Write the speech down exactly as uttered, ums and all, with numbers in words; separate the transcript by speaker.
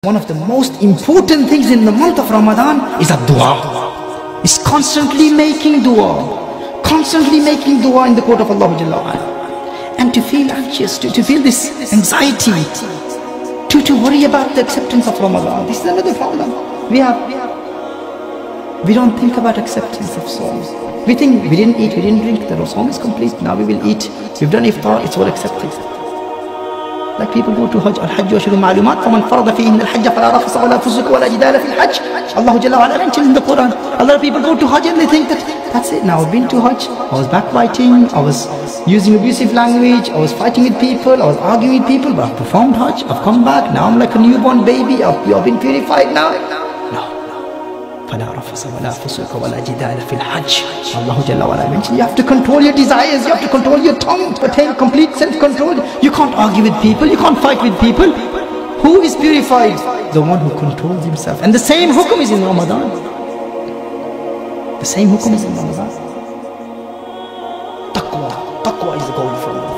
Speaker 1: one of the most important things in the month of Ramadan is a dua. It's constantly making dua. Constantly making dua in the court of Allah Jalla wa Ala. And to feel anxious, to, to feel this anxiety, to, to worry about the acceptance of Ramadan. This is another problem. We have, we don't think about acceptance of souls. We think we didn't eat, we didn't drink, the Saum is complete, now we will eat. We've done iftar, it's all accepted. Like people go to Hajj, Al-Hajj wa Ashhurun Ma'lumat, فَمَنْ فَرَضَ فِيهِنَّ الْحَجَّ فَلَا رَفَثَ وَلَا فُسُوقَ وَلَا جِدَالَ فِي الْحَجِّ. Allah Jalla wa Ala mentioned in the Quran. A lot of people go to Hajj and they think that that's it, now I've been to Hajj, I was backbiting, I was using abusive language, I was fighting with people, I was arguing with people, but I've performed Hajj, I've come back, now I'm like a newborn baby, I've, I've been purified now. No. فَلَا رَفَثَ وَلَا فُسُوقَ وَلَا جِدَالَ فِي الْحَجِّ. Allah Jalla wa Ala mentioned you have to control your desires, you have to control your tongue to attain complete self-control. You can't argue with people, you can't fight with people. Who is purified? The one who controls himself. And the same hukum is in Ramadan. The same hukum is in Ramadan. Taqwa. Taqwa is the goal from Allah.